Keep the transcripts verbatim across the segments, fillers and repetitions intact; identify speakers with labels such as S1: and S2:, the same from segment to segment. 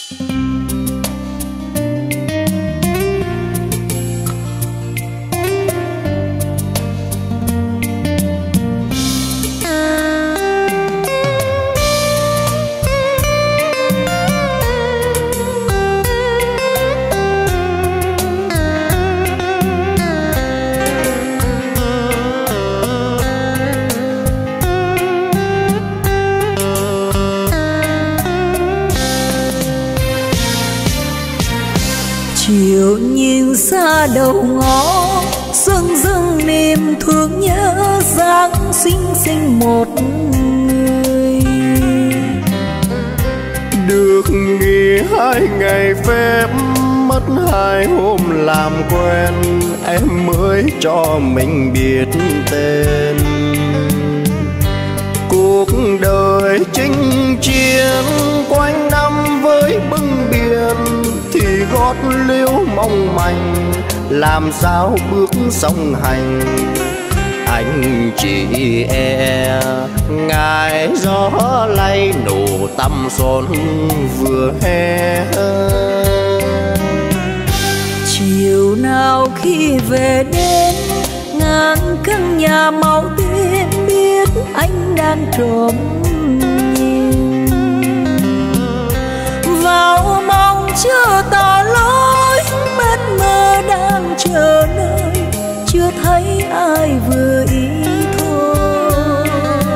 S1: Chiều nhìn xa đầu ngõ dưng dưng niềm thương nhớ dáng xinh xinh một người.
S2: Được nghỉ hai ngày phép mất hai hôm làm quen, em mới cho mình biết tên. Cuộc đời chinh chiến quanh năm với bưng biển, thì gót liễu mong manh làm sao bước song hành. Anh chỉ e ngài gió lay nổ tăm son vừa hè.
S1: Chiều nào khi về đến ngàn căn nhà màu tím, biết anh đang trộm nhìn vào mong chưa tỏ lối, bên mơ đang chờ nơi chưa thấy ai vừa ý thôi.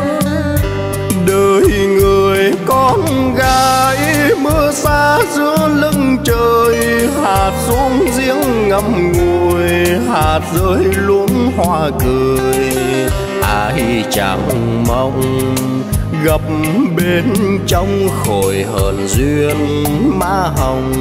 S2: Đời người con gái mưa xa giữa lưng trời, hạt xuống giếng ngậm ngùi, hạt rơi luống hoa cười. Ai chẳng mong gặp bên trong khồi hờn duyên má hồng.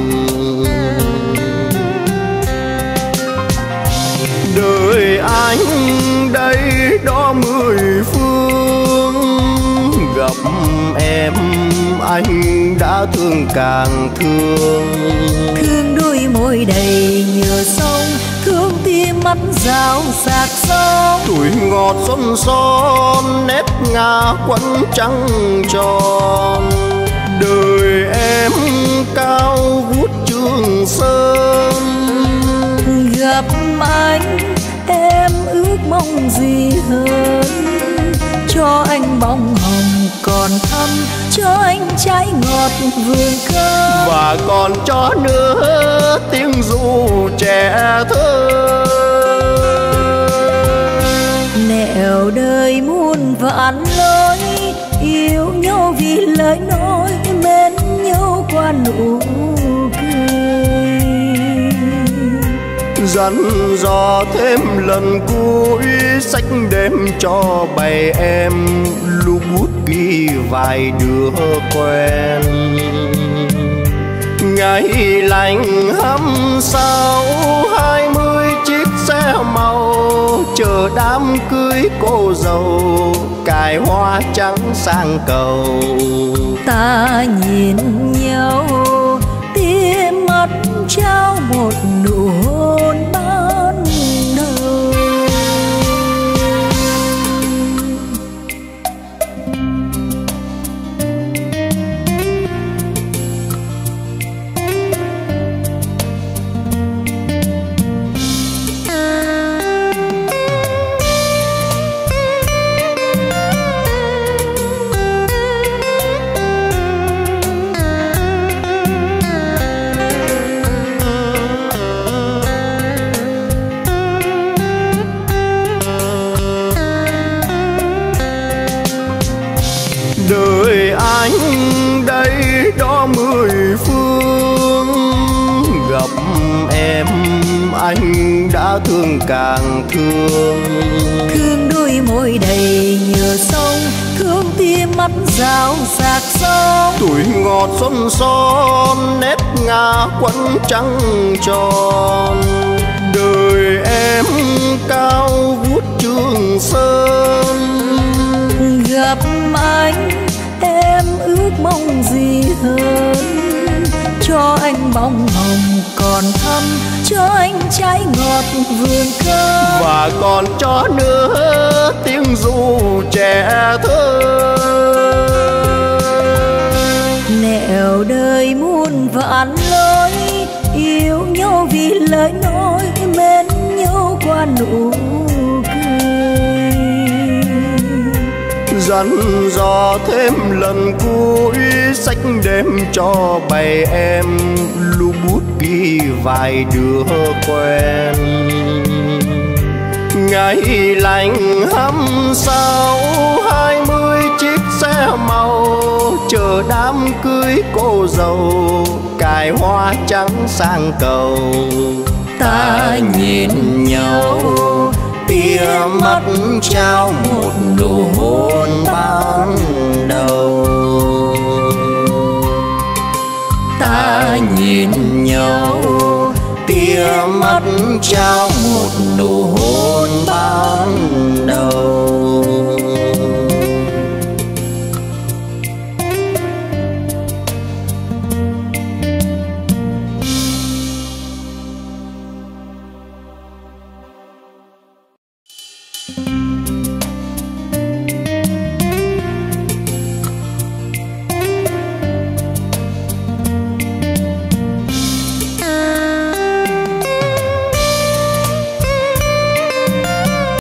S2: Đời anh đây đó mười phương, gặp em anh đã thương càng thương.
S1: Thương đôi môi đầy nhựa sông, thương tim mắt rào rạc sông.
S2: Tuổi ngọt xuân son nếp ngà quấn trắng tròn. Đời em cao vút Trường Sơn,
S1: gặp anh em ước mong gì hơn. Cho anh bông hồng còn thắm, cho anh trái ngọt vườn cơm,
S2: và còn cho nữa tiếng ru trẻ thơ.
S1: Nẻo đời muôn vạn lối, yêu nhau vì lời nói, mến nhau qua nụ cười.
S2: Dặn dò thêm lần cuối, sách đêm cho bầy em lu bút ghi vài đứa quen. Ngày lành hăm sáu hai mươi chiếc xe màu, chờ đám cưới cô dâu cài hoa trắng sang cầu.
S1: Ta nhìn nhau tim mắt trao một nụ hôn ban đầu.
S2: Đời anh đây đó mười phương, gặp em anh đã thương càng thương.
S1: Thương đôi môi đầy nhựa sông, thương tim mắt rào rạc sông.
S2: Tuổi ngọt xuân son nếp ngà quấn trắng tròn. Đời em cao vút Trường Sơn,
S1: gặp anh em ước mong gì hơn. Cho anh bông hồng còn thắm, cho anh trái ngọt vườn cơm,
S2: và còn cho nữa tiếng ru trẻ thơ.
S1: nẻo đời muôn vạn lối, yêu nhau vì lời nói, mến nhau qua nụ cười.
S2: Dặn dò thêm lần cuối, sách đêm cho bầy em, lu bút ghi vài đứa quen. Ngày lành hăm sáu, hai mươi chiếc xe màu, chờ đám cưới cô dâu, cài hoa trắng sang cầu.
S1: Ta nhìn nhau,
S2: tia mắt trao một nụ hôn ban đầu.
S1: Ta nhìn nhau,
S2: tia mắt trao